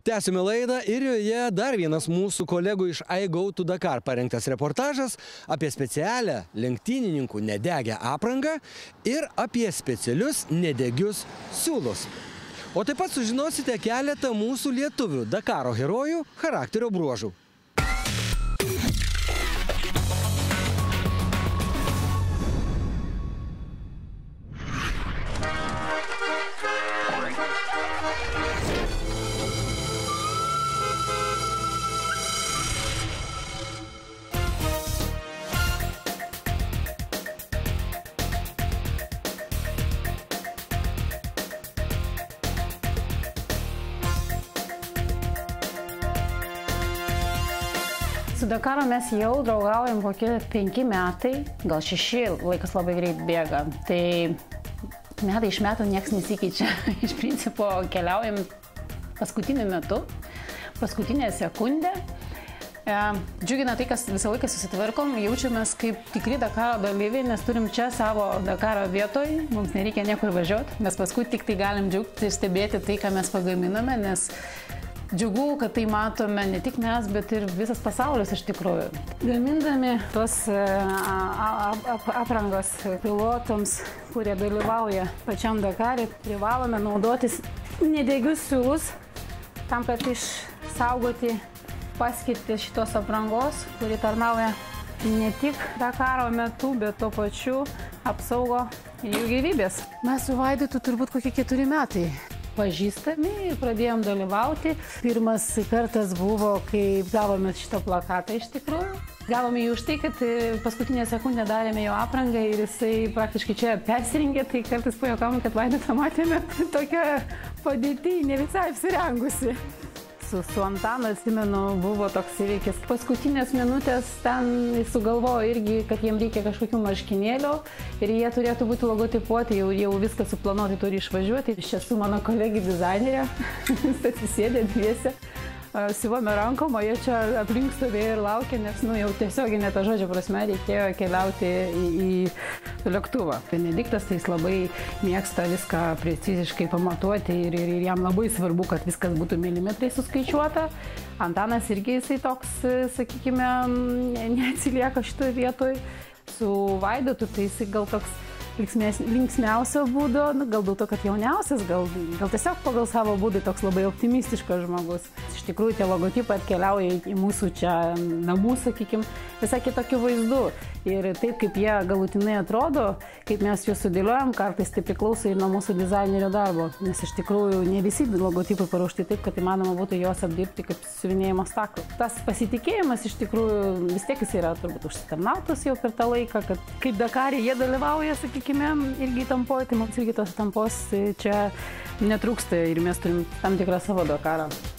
Tęsime laidą ir joje dar vienas mūsų kolegų iš I Go to Dakar parengtas reportažas apie specialią lenktynininkų nedegę aprangą ir apie specialius nedegius siūlus. O taip pat sužinosite keletą mūsų lietuvių Dakaro herojų charakterio bruožų. Su Dakaru mes jau draugaujam kokie 5 metai, gal 6, laikas labai greit bėga. Tai metai iš metų nieks nesikeičia. Iš principo keliaujam paskutiniu metu, paskutinę sekundę. Džiugina tai, kas visą laiką susitvarkom, jaučiamės kaip tikri Dakaro dalyviai, nes turim čia savo Dakaro vietoj, mums nereikia niekur važiuoti, mes paskui tik tai galim džiaugti ir stebėti tai, ką mes pagaminame, nes džiugu, kad tai matome ne tik mes, bet ir visas pasaulis iš tikrųjų. Gamindami tos aprangos pilotams, kurie dalyvauja pačiam Dakare, privalome naudotis nedegius siūlus, tam, kad išsaugoti paskirtį šitos aprangos, kuri tarnauja ne tik Dakaro metu, bet tuo pačiu apsaugo jų gyvybės. Mes su Vaidotu turbūt kokie 4 metai pažįstami ir pradėjom dalyvauti. Pirmas kartas buvo, kai gavome šitą plakatą iš tikrųjų. Gavome jį už tai, kad paskutinę sekundę darėme jo aprangą ir jisai praktiškai čia persirengė, tai kartais pajuokavom, kad Vaidotą matėme tokią padėtį, ne visai apsirengusi. Su Antanu, atsimenu, buvo toks įvykis. Paskutinės minutės ten sugalvojo irgi, kad jiem reikia kažkokių marškinėlių ir jie turėtų būti logotipuoti, jau viską suplanuoti turi išvažiuoti. Iš tiesų mano kolegė dizainerė, atsisėdė dviese, siuvome rankom, o jie čia aplink stovėjo ir laukė, nes jau tiesioginė ta žodžio prasme reikėjo keliauti į lėktuvą. Benediktas tai jis labai mėgsta viską preciziškai pamatuoti ir jam labai svarbu, kad viskas būtų milimetrai suskaičiuota. Antanas irgi jisai toks, sakykime, neatsilieka šitoje vietoje. Su Vaidotu tai jisai gal toks linksmiausio būdo, gal dėl to, kad jauniausias, gal tiesiog pagal savo būdą toks labai optimistiškas žmogus. Iš tikrųjų, tie logotipai atkeliauja į mūsų čia namų, sakykime, visai kitokių vaizdų. Ir taip, kaip jie galutinai atrodo, kaip mes juos sudėliojam, kartais tai priklauso ir nuo mūsų dizainerio darbo. Nes iš tikrųjų ne visi logotipai paruošti taip, kad įmanoma būtų juos apdirbti kaip siuvinėjimo staklų. Tas pasitikėjimas iš tikrųjų vis tiek jis yra turbūt užsitarnautas jau per tą laiką, kad kaip Dakare jie dalyvauja, sakykime, irgi įtampoje, tai mums irgi tos įtampos čia netrūksta ir mes turim tam tikrą savo Dakarą.